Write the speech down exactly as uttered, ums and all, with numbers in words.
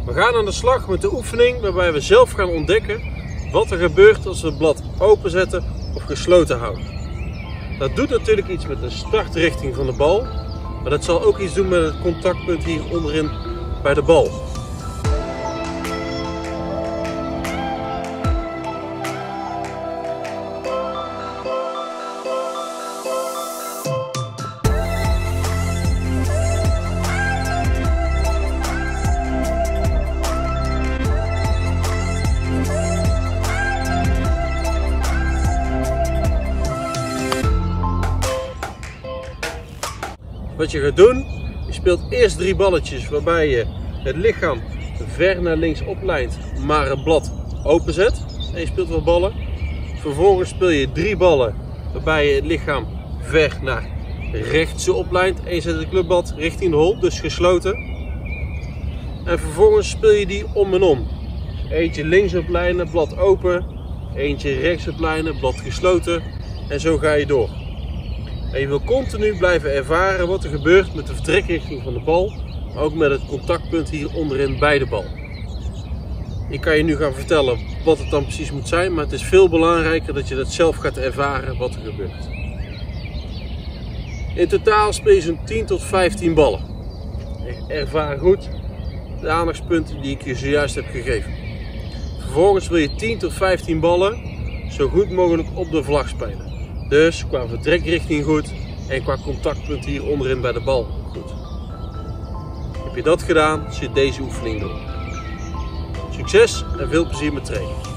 We gaan aan de slag met de oefening waarbij we zelf gaan ontdekken wat er gebeurt als we het blad openzetten of gesloten houden. Dat doet natuurlijk iets met de startrichting van de bal, maar dat zal ook iets doen met het contactpunt hier onderin bij de bal. Wat je gaat doen, je speelt eerst drie balletjes waarbij je het lichaam ver naar links oplijnt, maar het blad openzet. En je speelt wat ballen. Vervolgens speel je drie ballen waarbij je het lichaam ver naar rechts oplijnt en je zet het clubblad richting de hol, dus gesloten. En vervolgens speel je die om en om. Eentje links oplijnen, blad open. Eentje rechts oplijnen, blad gesloten. En zo ga je door. En je wil continu blijven ervaren wat er gebeurt met de vertrekrichting van de bal, maar ook met het contactpunt hier onderin bij de bal. Ik kan je nu gaan vertellen wat het dan precies moet zijn, maar het is veel belangrijker dat je dat zelf gaat ervaren wat er gebeurt. In totaal speel je zo'n tien tot vijftien ballen. Ervaar goed de aandachtspunten die ik je zojuist heb gegeven. Vervolgens wil je tien tot vijftien ballen zo goed mogelijk op de vlag spelen. Dus qua vertrekrichting goed en qua contactpunt hier onderin bij de bal goed. Heb je dat gedaan, zit deze oefening door. Succes en veel plezier met trainen.